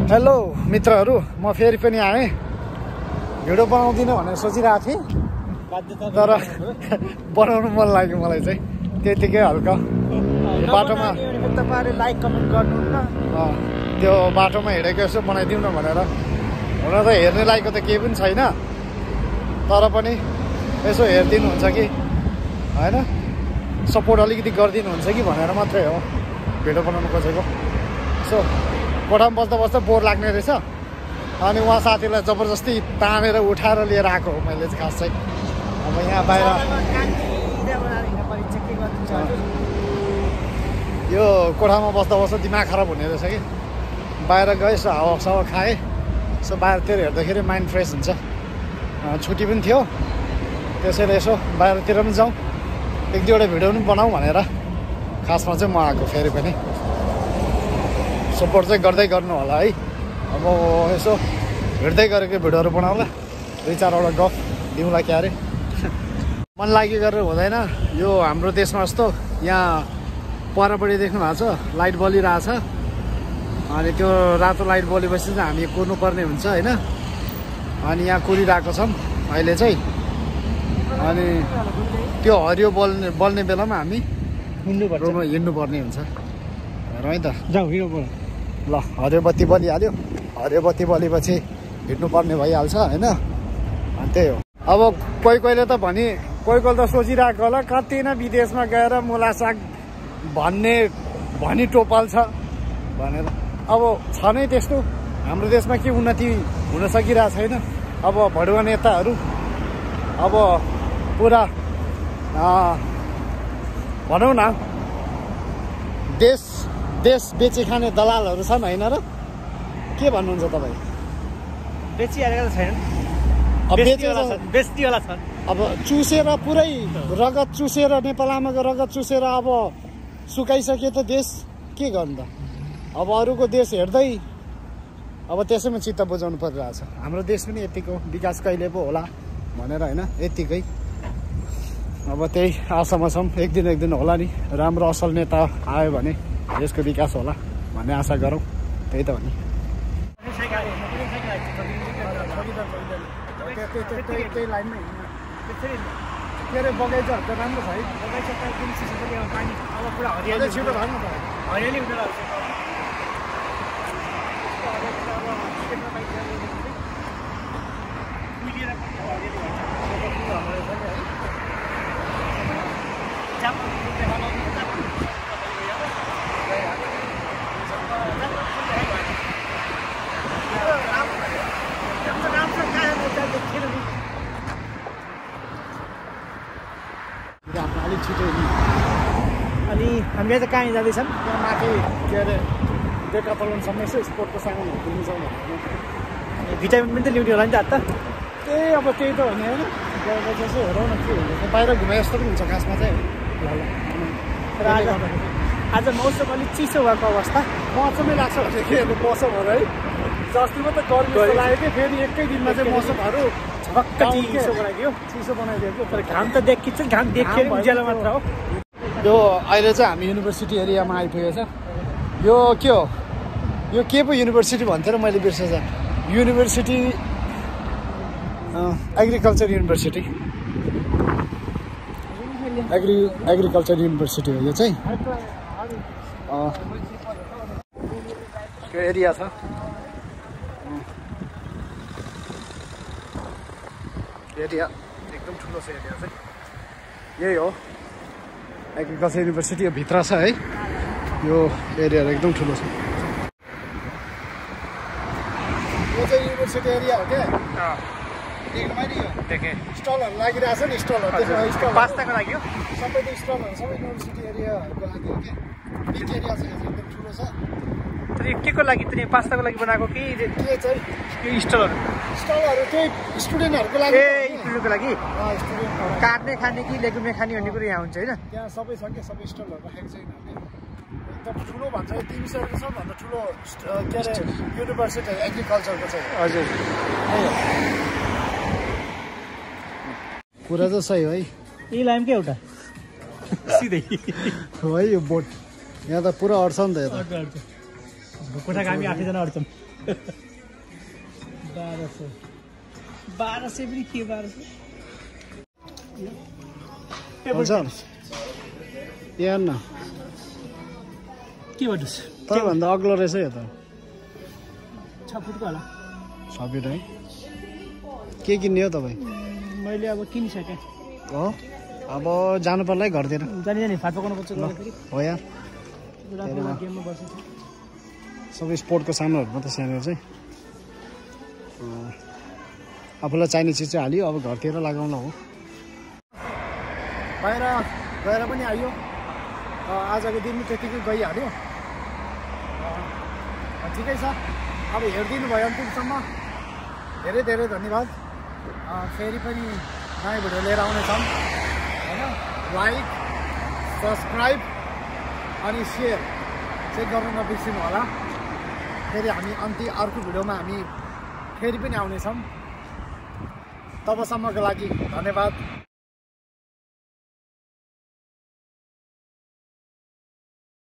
Hello मित्रहरू, म फेरि पनि आएँ। भिडियो बनाउँदिनँ भनेर सोचिरहेको थिएँ, तर बनाउनु मन लाग्यो मलाई चाहिँ। त्यतिकै हल्का बाटोमा तपाईहरुले लाइक कमेन्ट गर्नुहुन्न। त्यो बाटोमा हिँडेको यसो बनाइदिउँ न भनेर। हुन त हेर्ने लायकको त केही पनि छैन, तर पनि यसो हेरिदिनुहुन्छ कि होइन, सपोर्ट अलिकति गरिदिनुहुन्छ कि भनेर मात्रै हो भिडियो बनाउनु खोजेको। सो कोठामा बस्दा बस्दा बोर लाग्ने रहेछ, अनि उहाँ साथीलाई जबरजस्ती तानेर उठाएर लिएर आएको हो मैले चाहिँ। खास चाहिँ अब यहाँ बाहिर यो कोठामा बस्दा बस्दा दिमाग खराब हुने रहेछ कि। बाहिर गएँ, यसो हावासावा खाएँ, यसो बाहिरतिर हेर्दाखेरि माइन्ड फ्रेस हुन्छ। छुट्टी पनि थियो, त्यसैले यसो बाहिरतिर पनि जाउँ, एक दुईवटा भिडियो पनि बनाऊँ भनेर खासमा चाहिँ म आएको। फेरि पनि सपोर्ट चाहिँ गर्दै गर्नु होला है। अब यसो हिँड्दै गरेको भिडियोहरू बनाउला, दुई चारवटा गफ दिउँला क्या अरे। मन लागि गरेर हुँदैन। यो हाम्रो देशमा जस्तो यहाँ परपट्टि देख्नु भएको छ लाइट बलिरहेछ, अनि त्यो रातो लाइट बलेपछि चाहिँ हामी कुर्नुपर्ने हुन्छ होइन। अनि यहाँ कुरिरहेको छौँ अहिले चाहिँ। अनि त्यो हरियो बल्ने बेलामा हामी हिँड्नुपर्ने हुन्छ है त। जाऊ हिँड्नु पर्यो। ल, हरियो बत्ती बलिहाल्यो, हरियो बत्ती बलेपछि हिँड्नुपर्ने भइहाल्छ होइन। अनि त्यही हो। अब कोही कोहीले त कोही त सोचिरहेको होला कति न विदेशमा गएर मुला साग भनी टोपाल्छ भनेर। अब छ नै त्यस्तो। हाम्रो देशमा के उन्नति हुन सकिरहेको छैन। अब भडुवा नेताहरू अब पुरा भनौँ न देश बेची खाने दलालहरू छन् होइन र? के भन्नुहुन्छ तपाईँ? बेचिहालेको छैन, बेच्नेवाला छन्। अब चुसेर पुरै रगत चुसेर, नेपाल आमाको रगत चुसेर अब सुकाइसक्यो त देश, के गर्नु त? अब अरूको देश हेर्दै अब त्यसैमा चित्त बुझाउनु परिरहेछ। हाम्रो देश पनि यतिको विकास कहिले पो होला भनेर होइन, यतिकै। अब त्यही आशामा छौँ, एक दिन होला नि राम्रो असल नेता आयो भने देशको विकास होला भन्ने आशा गरौँ। त्यही त हो नि। त्यही लाइनमै के अरे बगैँचाहरू त राम्रो छ है। बगैँचा त एकदम चिसो पनि अब पानी अब पुरा हरियाली छिटो भएन त, हरियाली हुँदै रहेछ। अलिक छिटो अनि हामी चाहिँ कहाँ जाँदैछौँ? त्यहाँ माथि के अरे डेकाथलोनसम्म यसो स्पोर्टको सामानहरू किन्नु जाउँ भनेर। भिटामिन पनि त ल्याउने होला नि त त। त्यही अब त्यही त हो नि होइन। गएर यसो हेरौँ न के हुन्छ। बाहिर घुमे जस्तो पनि हुन्छ खासमा चाहिँ। र आज मौसम अलिक चिसो भएको अवस्था। मौसमै लाग्छ भने के हेर्नु मौसमहरू है। जस्ती मात्रै गर्मी जस्तो लाग्यो कि फेरि एकै दिनमा चाहिँ मौसमहरू झक्क चिसो बनाइदियो। चिसो बनाइदिएको। तर घाम त देखिन्छ, घाम देखियो उज्यालो मात्र हो। यो अहिले चाहिँ हामी युनिभर्सिटी एरियामा आइपुगेछ। यो के हो? यो के पो युनिभर्सिटी भन्थ्यो र मैले बिर्सेछ। University agriculture university, agriculture university हो यो चाहिँ। यो एरिया छ, एरिया एकदम ठुलो छ एरिया चाहिँ। यही हो एग्रिकल्चर युनिभर्सिटी, यो भित्र छ है। यो एरिया एकदम ठुलो छ। यो चाहिँ युनिभर्सिटी एरिया हो क्या। देख्नु मैले यो देखेँ स्टलहरू लागिरहेछ नि, स्टलहरू त्यसमा स्टल पास्ताको लागि हो। सबै त्यो स्टलहरू सबै युनिभर्सिटी एरियाहरूको लागि हो क्या। बिग एरिया छ, एकदम ठुलो छ। तर यो के को लागि? त पास्ताको लागि बनाएको कि के चाहिँ यो स्टलहरू त्यही स्टुडेन्टहरूको लागि। ए स्टुडेन्टको लागि काट्ने खाने कि लेगुमे खाने भन्ने कुरो यहाँ हुन्छ होइन। त्यहाँ सबै छ क्या, सबै स्टलहरू राखेको छ यिनीहरूले। एकदम ठुलो भन्छ, तिमीहरूको सबभन्दा ठुलो के अरे युनिभर्सिटी एग्रिकल्चरको चाहिँ। हजुर कुरा चाहिँ सही हो है। यही लाइमकै एउटा सिधै हो है। यो बोट यहाँ त पुरा अड्छ नि त। यता कोठाको हामी 8जना अड्छौँ। 1200 पनि के 1200 हुन्छ यहाँ न के भन्नुहोस् त्योभन्दा अग्लो रहेछ यो त 6 फुटको होला 6 फिट है के किन्ने हो तपाईँ मैले अब किनिसकेँ हो अब जानु पर्ला है घरतिर जानी फाट पकाउनु पर्छ हो यार गेममा बस्छ सबै स्पोर्टको सामानहरू मात्रै सानो चाहिँ आफूलाई चाहिने चिज चाहिँ हाल्यो अब घरतिर लगाउन हो बाहिर गएर पनि आयो आजको दिन त्यतिकै गइहाल्यो ठिकै छ अब हेरिदिनु भयो अन्तिमसम्म धेरै धेरै धन्यवाद फेरि पनि नयाँ भिडियो लिएर आउनेछौँ होइन लाइक सब्सक्राइब अनि सेयर चाहिँ गर्नु नबिर्सिनु होला फेरि हामी अर्को भिडियोमा हामी फेरि पनि आउनेछौँ तबसम्मको लागि धन्यवाद